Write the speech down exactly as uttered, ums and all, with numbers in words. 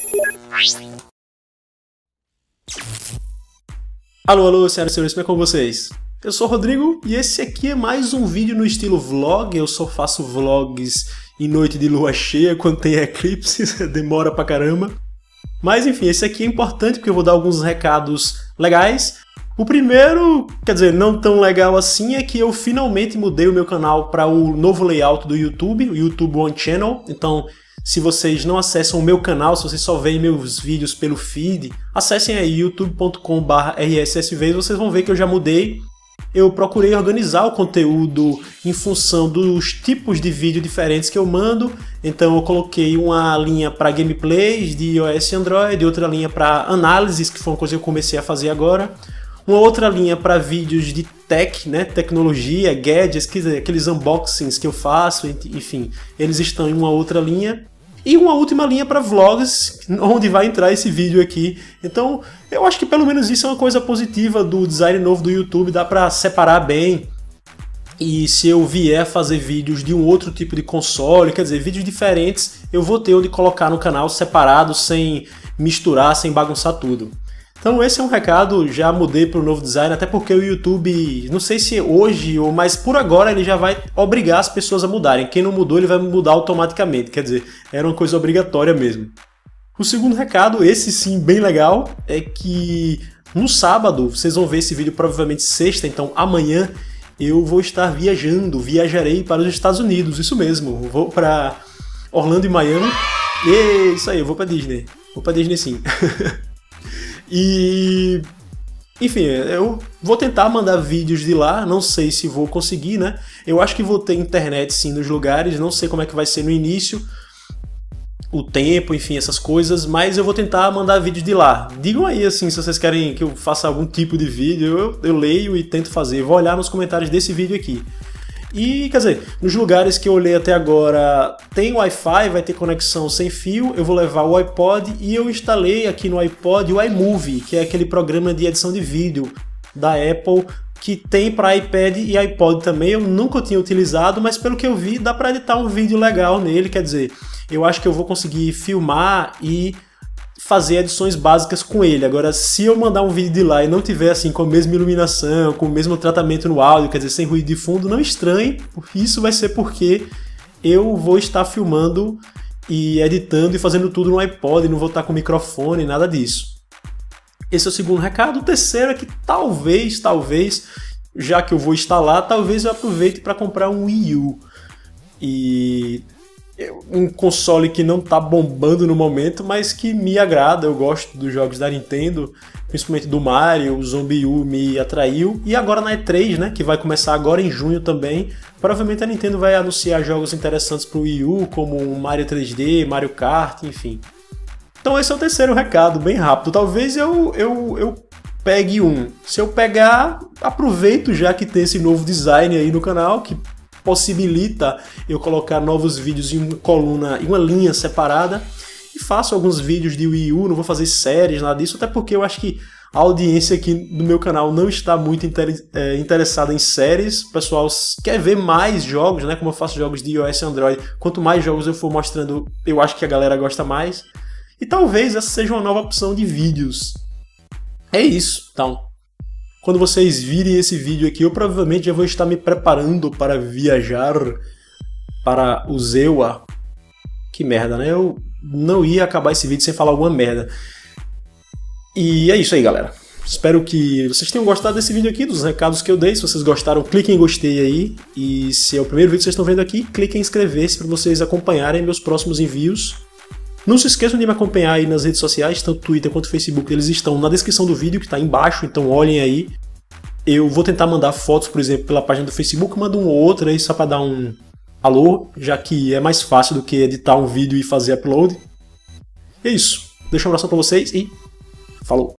Alô, alô, senhoras e senhores, como é com vocês? Eu sou o Rodrigo e esse aqui é mais um vídeo no estilo vlog. Eu só faço vlogs em noite de lua cheia, quando tem eclipse, demora pra caramba. Mas enfim, esse aqui é importante porque eu vou dar alguns recados legais. O primeiro, quer dizer, não tão legal assim, é que eu finalmente mudei o meu canal para o novo layout do YouTube, o YouTube One Channel. Então, se vocês não acessam o meu canal, se vocês só veem meus vídeos pelo feed, acessem aí youtube ponto com barra r s s v e vocês vão ver que eu já mudei. Eu procurei organizar o conteúdo em função dos tipos de vídeo diferentes que eu mando. Então eu coloquei uma linha para gameplays de iOS e Android, outra linha para análises, que foi uma coisa que eu comecei a fazer agora. Uma outra linha para vídeos de tech, né, tecnologia, gadgets, aqueles unboxings que eu faço, enfim, eles estão em uma outra linha. E uma última linha para vlogs, onde vai entrar esse vídeo aqui. Então, eu acho que pelo menos isso é uma coisa positiva do design novo do YouTube, dá para separar bem. E se eu vier fazer vídeos de um outro tipo de console, quer dizer, vídeos diferentes, eu vou ter onde colocar no canal separado, sem misturar, sem bagunçar tudo. Então esse é um recado, já mudei para o novo design, até porque o YouTube, não sei se hoje, ou mas por agora ele já vai obrigar as pessoas a mudarem. Quem não mudou, ele vai mudar automaticamente, quer dizer, era uma coisa obrigatória mesmo. O segundo recado, esse sim bem legal, é que no sábado, vocês vão ver esse vídeo provavelmente sexta, então amanhã eu vou estar viajando, viajarei para os Estados Unidos, isso mesmo, vou para Orlando e Miami, e isso aí, eu vou para Disney, vou para Disney sim. E, enfim, eu vou tentar mandar vídeos de lá, não sei se vou conseguir, né? Eu acho que vou ter internet sim nos lugares, não sei como é que vai ser no início, o tempo, enfim, essas coisas, mas eu vou tentar mandar vídeos de lá. Digam aí, assim, se vocês querem que eu faça algum tipo de vídeo, eu, eu leio e tento fazer. Vou olhar nos comentários desse vídeo aqui. E, quer dizer, nos lugares que eu olhei até agora tem Wi-Fi, vai ter conexão sem fio, eu vou levar o iPod e eu instalei aqui no iPod o iMovie, que é aquele programa de edição de vídeo da Apple que tem para iPad e iPod também. Eu nunca tinha utilizado, mas pelo que eu vi dá para editar um vídeo legal nele, quer dizer, eu acho que eu vou conseguir filmar e fazer edições básicas com ele. Agora, se eu mandar um vídeo de lá e não tiver assim com a mesma iluminação, com o mesmo tratamento no áudio, quer dizer, sem ruído de fundo, não estranhe, isso vai ser porque eu vou estar filmando e editando e fazendo tudo no iPod, não vou estar com microfone, nada disso. Esse é o segundo recado. O terceiro é que talvez, talvez, já que eu vou instalar, talvez eu aproveite para comprar um Wii U. E um console que não tá bombando no momento, mas que me agrada, eu gosto dos jogos da Nintendo, principalmente do Mario, o Zombie U me atraiu, e agora na E três, né, que vai começar agora em junho também, provavelmente a Nintendo vai anunciar jogos interessantes pro Wii U, como o Mario três D, Mario Kart, enfim. Então esse é o terceiro recado, bem rápido, talvez eu, eu, eu pegue um. Se eu pegar, aproveito já que tem esse novo design aí no canal, que possibilita eu colocar novos vídeos em uma coluna, em uma linha separada, e faço alguns vídeos de Wii U, não vou fazer séries, nada disso, até porque eu acho que a audiência aqui no meu canal não está muito inter é, interessada em séries, o pessoal quer ver mais jogos, né, como eu faço jogos de iOS e Android, quanto mais jogos eu for mostrando, eu acho que a galera gosta mais, e talvez essa seja uma nova opção de vídeos. É isso, então. Quando vocês virem esse vídeo aqui, eu provavelmente já vou estar me preparando para viajar para o Zewa. Que merda, né? Eu não ia acabar esse vídeo sem falar alguma merda. E é isso aí, galera. Espero que vocês tenham gostado desse vídeo aqui, dos recados que eu dei. Se vocês gostaram, cliquem em gostei aí. E se é o primeiro vídeo que vocês estão vendo aqui, cliquem em inscrever-se para vocês acompanharem meus próximos envios. Não se esqueçam de me acompanhar aí nas redes sociais, tanto Twitter quanto Facebook, eles estão na descrição do vídeo, que está embaixo, então olhem aí. Eu vou tentar mandar fotos, por exemplo, pela página do Facebook, mando um ou outro aí só para dar um alô, já que é mais fácil do que editar um vídeo e fazer upload. E é isso. Deixa um abraço para vocês e falou!